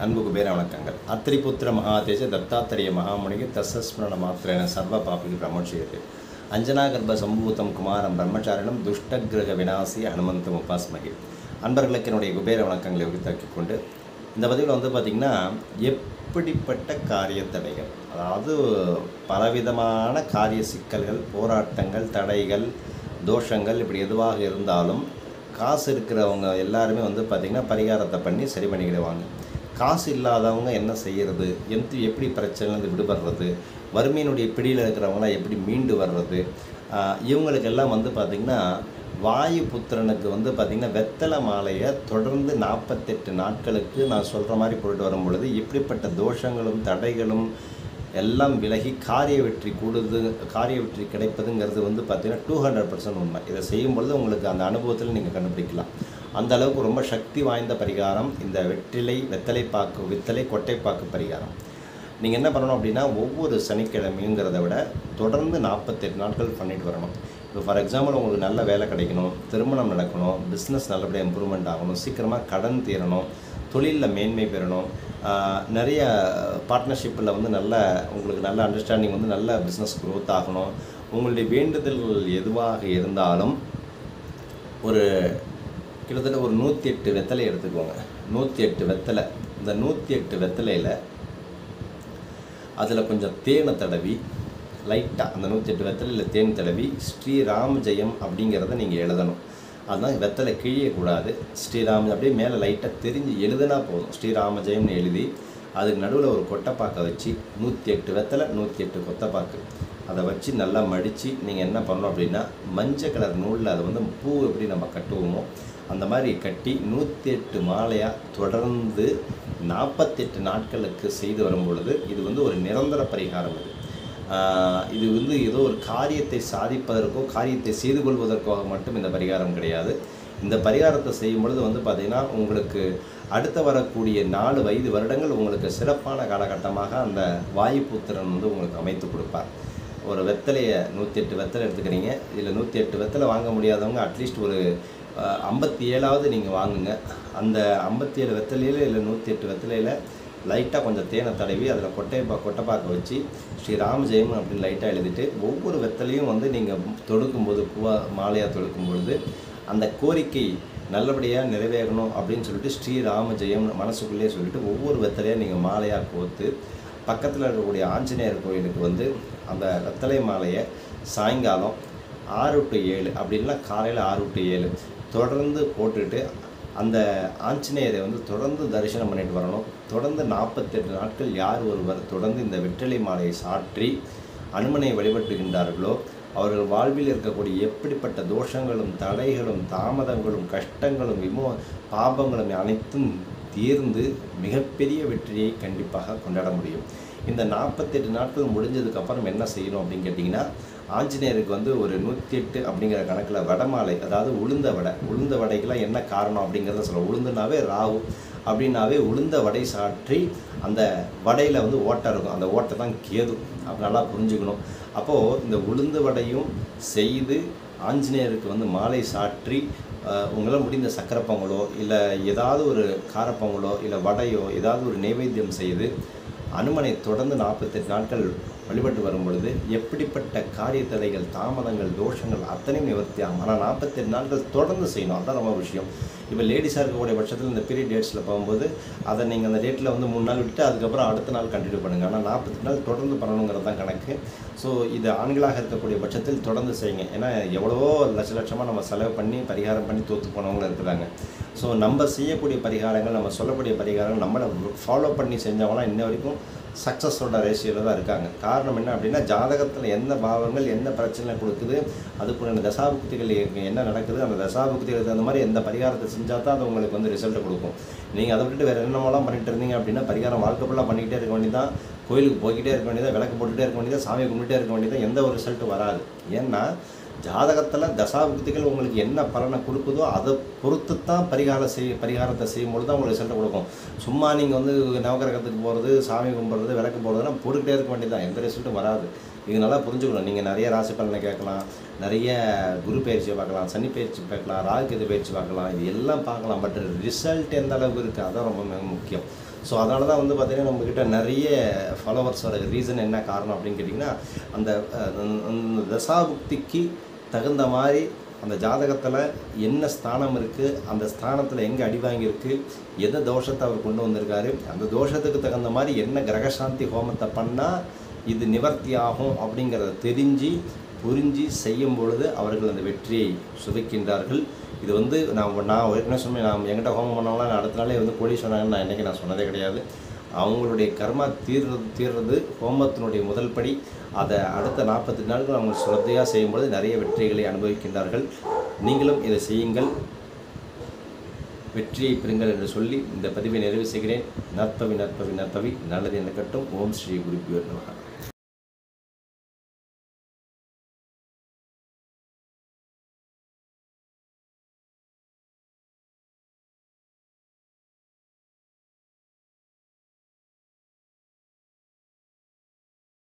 அன்பு குபேர வணக்கங்கள். அத்திரிபுத்திர மகாதேஜ தத்தாத்திரேய மகாமுனிக்கு தசஸ்மரண மாத்திரேன சர்வ பாபிக்கு பிரமோட்சியது. அஞ்சனா கர்ப்ப சம்பூதம் குமாரம் பிரம்மச்சாரிணம் துஷ்டகிரக விநாசி ஹனுமந்தம் உபாஸ்மகி. அன்பர்களுக்கு என்னுடைய குபேர வணக்கங்களை உரித்தாக்கிக் கொண்டு இந்த பதிவில் பார்த்திங்கன்னா, எப்படிப்பட்ட காரிய தடைகள், அதாவது பலவிதமான காரிய சிக்கல்கள், போராட்டங்கள், தடைகள், தோஷங்கள் இப்படி எதுவாக இருந்தாலும் காசு இருக்கிறவங்க எல்லாருமே பார்த்திங்கன்னா பரிகாரத்தை பண்ணி சரி பண்ணிக்கிடுவாங்க. காசு இல்லாதவங்க என்ன செய்கிறது, எப்படி பிரச்சனைலேருந்து விடுபடுறது, வறுமையினுடைய பிடியில் இருக்கிறவங்களாம் எப்படி மீண்டு வர்றது, இவங்களுக்கெல்லாம் பார்த்திங்கன்னா வாயு புத்திரனுக்கு பார்த்திங்கன்னா வெத்தலை மாலையை தொடர்ந்து 48 நாட்களுக்கு நான் சொல்கிற மாதிரி போட்டு வரும் பொழுது இப்படிப்பட்ட தோஷங்களும் தடைகளும் எல்லாம் விலகி காரிய வெற்றி கிடைப்பதுங்கிறது பார்த்திங்கன்னா 200% உண்மை. இதை செய்யும் பொழுது உங்களுக்கு அந்த அனுபவத்தில் நீங்கள் கண்டுபிடிக்கலாம். அந்த அளவுக்கு ரொம்ப சக்தி வாய்ந்த பரிகாரம் இந்த வெத்தலை கொட்டைப்பாக்கு பரிகாரம். நீங்கள் என்ன பண்ணணும் அப்படின்னா, ஒவ்வொரு சனிக்கிழமைங்கிறத விட தொடர்ந்து 48 நாட்கள் பண்ணிட்டு வரணும். இப்போ ஃபார் எக்ஸாம்பிள் உங்களுக்கு நல்ல வேலை கிடைக்கணும், திருமணம் நடக்கணும், பிஸ்னஸ் நல்லபடியாக இம்ப்ரூவ்மெண்ட் ஆகணும், சீக்கிரமாக கடன் தீரணும், தொழிலில் மேன்மை பெறணும், நிறைய பார்ட்னர்ஷிப்பில் உங்களுக்கு நல்ல அண்டர்ஸ்டாண்டிங் நல்ல பிஸ்னஸ் க்ரோத் ஆகணும். உங்களுடைய வேண்டுதல்கள் எதுவாக இருந்தாலும் கிட்டத்தட்ட ஒரு 108 வெத்தலை எடுத்துக்கோங்க. 108 வெத்தலை. இந்த 108 வெத்தலையில் அதில் கொஞ்சம் தேனை தடவி லைட்டாக அந்த 108 வெத்தலையில் தேன் தடவி ஸ்ரீராம ஜெயம் அப்படிங்கிறத நீங்கள் எழுதணும். அதுதான் வெத்தலை கிழியக்கூடாது. ஸ்ரீராம அப்படியே மேலே லைட்டாக தெரிஞ்சு எழுதுனா போதும். ஸ்ரீராம ஜெயம்னு எழுதி அதுக்கு நடுவில் ஒரு கொட்டைப்பாக்கை வச்சு 108 வெத்தலை 108 கொத்தைப்பாக்கு அதை வச்சு நல்லா மடித்து நீங்கள் என்ன பண்ணணும் அப்படின்னா, மஞ்சள் கலர் நூலில் அதை பூ எப்படி நம்ம கட்டுவோமோ அந்த மாதிரி கட்டி 108 மாலையாக தொடர்ந்து 48 நாட்களுக்கு செய்து வரும் பொழுது இது ஒரு நிரந்தர பரிகாரம். இது ஏதோ ஒரு காரியத்தை சாதிப்பதற்கோ காரியத்தை செய்து கொள்வதற்காக மட்டும் இந்த பரிகாரம் கிடையாது. இந்த பரிகாரத்தை செய்யும் பொழுது பார்த்திங்கன்னா, உங்களுக்கு அடுத்த வரக்கூடிய 4 வருடங்கள் உங்களுக்கு சிறப்பான காலகட்டமாக அந்த வாயுபுத்திரன் உங்களுக்கு அமைத்து கொடுப்பார். ஒரு வெத்தலையை 108 வெத்தலை எடுத்துக்கிறீங்க. இதில் 108 வெத்தலை வாங்க முடியாதவங்க அட்லீஸ்ட் ஒரு 57ஆவது நீங்கள் வாங்குங்க. அந்த 57 வெத்தலையில் இல்லை 108 வெத்தலையில் லைட்டாக கொஞ்சம் தேனை தடவி அதில் கொட்டைப்பாக்கை வச்சு ஸ்ரீராம ஜெயம் அப்படின்னு லைட்டாக எழுதிட்டு ஒவ்வொரு வெத்தலையும் நீங்கள் தொடுக்கும்போது மாலையாக தொடுக்கும்பொழுது அந்த கோரிக்கை நல்லபடியாக நிறைவேறணும் அப்படின்னு சொல்லிட்டு ஸ்ரீராம ஜெயம் மனசுக்குள்ளேயே சொல்லிவிட்டு ஒவ்வொரு வெத்தலையாக நீங்கள் மாலையாக கோர்த்து பக்கத்தில் இருக்கக்கூடிய ஆஞ்சநேயர் கோயிலுக்கு அந்த வெத்தலை மாலையை சாயங்காலம் 6 to 7 அப்படின்னா காலையில் 6 to 7 தொடர்ந்து போட்டுட்டு அந்த ஆஞ்சநேயரை தொடர்ந்து தரிசனம் பண்ணிட்டு வரணும். தொடர்ந்து 48 நாட்கள் யார் ஒருவர் தொடர்ந்து இந்த வெற்றிலை மாலையை சாற்றி அனுமனை வழிபட்டுகின்றார்களோ அவர்கள் வாழ்வில் இருக்கக்கூடிய எப்படிப்பட்ட தோஷங்களும் தடைகளும் தாமதங்களும் கஷ்டங்களும் பாபங்களும் அனைத்தும் தீர்ந்து மிகப்பெரிய வெற்றியை கண்டிப்பாக கொண்டாட முடியும். இந்த 48 நாட்கள் முடிஞ்சதுக்கப்புறம் என்ன செய்யணும் அப்படின்னு கேட்டிங்கன்னா, ஆஞ்சநேயருக்கு ஒரு 108 அப்படிங்கிற கணக்கில் வடமாலை, அதாவது உளுந்த வடைக்கெல்லாம் என்ன காரணம் அப்படிங்கிறத சொல்ல, உளுந்துனாவே ராகு அப்படின்னாவே உளுந்த வடை சாற்றி அந்த வடையில் ஓட்டை இருக்கும், அந்த ஓட்டை தான் கேது. அப்போ நல்லா புரிஞ்சுக்கணும். அப்போது இந்த உளுந்து வடையும் செய்து ஆஞ்சநேயருக்கு மாலை சாற்றி உங்களால் முடிந்த சக்கரை பொங்கலோ இல்லை ஏதாவது ஒரு காரப்பொங்கலோ இல்லை வடையோ ஏதாவது ஒரு நைவேத்தியம் செய்து அனுமனை தொடர்ந்து 48 நாட்கள் வழிபட்டு வரும் பொழுது எப்படிப்பட்ட காரிய தடைகள் தாமதங்கள் தோஷங்கள் அத்தனையும் நிவர்த்தி ஆகும். ஆனால் 48 நாட்கள் தொடர்ந்து செய்யணும். அதுதான் ரொம்ப விஷயம். இப்போ லேடிஸாக இருக்கக்கூடிய பட்சத்தில் இந்த பீரியட் டேட்ஸில் போகும்போது அதை நீங்கள் அந்த டேட்டில் 3 நாள் விட்டு அதுக்கப்புறம் அடுத்த நாள் கண்டினியூ பண்ணுங்கள். ஆனால் 48 நாள் தொடர்ந்து பண்ணணுங்கிறது தான் கணக்கு. ஸோ இது ஆண்களாக இருக்கக்கூடிய பட்சத்தில் தொடர்ந்து செய்யுங்க. ஏன்னா எவ்வளவோ லட்சமாக நம்ம செலவு பண்ணி பரிகாரம் பண்ணி தோற்று போனவங்களும் இருக்கிறாங்க. ஸோ நம்ம செய்யக்கூடிய பரிகாரங்கள், நம்ம சொல்லக்கூடிய பரிகாரங்கள் நம்மளை ஃபாலோ பண்ணி செஞ்சவங்களாம் இன்ன வரைக்கும் சக்ஸஸோட ரேஷியோவில் தான் இருக்காங்க. காரணம் என்ன அப்படின்னா, ஜாதகத்தில் எந்த பாவங்கள் என்ன பிரச்சனை கொடுக்குது, அதுக்குள்ள தசாபுக்திகள் என்ன நடக்குது, அந்த தசாபுக்திகளுக்கு அந்த மாதிரி எந்த பரிகாரத்தை செஞ்சால் தான் அது உங்களுக்கு ரிசல்ட்டை கொடுக்கும். நீங்கள் அதை விட்டுட்டு வேறு என்னமெல்லாம் பண்ணிட்டு இருந்தீங்க அப்படின்னா பரிகாரம் வாழ்க்கை ஃபுல்லாக பண்ணிக்கிட்டே இருக்க வேண்டியதான், கோயிலுக்கு போய்கிட்டே இருக்க வேண்டியதான், விளக்கு போட்டுகிட்டே இருக்க வேண்டியதான், சாமியை கும்பிட்டே இருக்க வேண்டியதான், எந்த ஒரு ரிசல்ட்டும் வராது. ஏன்னா ஜாதகத்தில் தசாபுக்திகள் உங்களுக்கு என்ன பலனை கொடுக்குதோ அதை பொறுத்து தான் பரிகாரத்தை செய்யும்போது தான் உங்களுக்கு ரிசல்ட்டை கொடுக்கும். சும்மா நீங்கள் நவகிரகத்துக்கு போகிறது, சாமி கும்பிட்றது, விளக்கு போடுறதுனா போட்டுக்கிட்டே இருக்க வேண்டியதான், எந்த ரிசல்ட்டும் வராது. இது நல்லா புரிஞ்சுக்கணும். நீங்கள் நிறைய ராசி பலனை கேட்கலாம், நிறைய குரு பயிற்சியை பார்க்கலாம், சனி பயிற்சி பார்க்கலாம், ராகு கேது பயிற்சி பார்க்கலாம், இது எல்லாம் பார்க்கலாம். பட் ரிசல்ட் எந்த அளவுக்கு இருக்குது அதான் ரொம்ப மிக முக்கியம். ஸோ அதனால தான் வந்து பார்த்திங்கன்னா நம்மக்கிட்ட நிறைய ஃபாலோவர்ஸ் வர ரீசன் என்ன காரணம் அப்படின்னு கேட்டிங்கன்னா, அந்த தசாபுக்திக்கு தகுந்த மாதிரி அந்த ஜாதகத்தில் என்ன ஸ்தானம் இருக்குது, அந்த ஸ்தானத்தில் எங்கே அடி வாங்கியிருக்கு, எந்த தோஷத்தை அவர் கொண்டு வந்திருக்காரு, அந்த தோஷத்துக்கு தகுந்த மாதிரி என்ன கிரகசாந்தி ஹோமத்தை பண்ணால் இது நிவர்த்தி ஆகும் அப்படிங்கிறத தெரிஞ்சு புரிஞ்சு செய்யும் பொழுது அவர்கள் அந்த வெற்றியை சுதைக்கின்றார்கள். இது வந்து நான் ஏற்கனவே சொன்னேன், நான் என்கிட்ட ஹோமம் பண்ணவங்களாம் நான் அடுத்த நாளே வந்து கோடீஸ்வரன் நான் என்றைக்கு நான் சொன்னதே கிடையாது. அவங்களுடைய கர்மா தீர்றது ஹோமத்தினுடைய முதல் படி. அதை அடுத்த 48 நாட்கள் அவங்க ஸ்ரத்தையாக செய்யும்பொழுது நிறைய வெற்றிகளை அனுபவிக்கின்றார்கள். நீங்களும் இதை செய்யுங்கள், வெற்றியை பெறுங்கள் என்று சொல்லி இந்த பதிவை நிறைவு செய்கிறேன். நற்பவி நற்பவி நற்பவி, நல்லது நடக்கட்டும். ஓம் ஸ்ரீ குருப்பியோ நமஹ.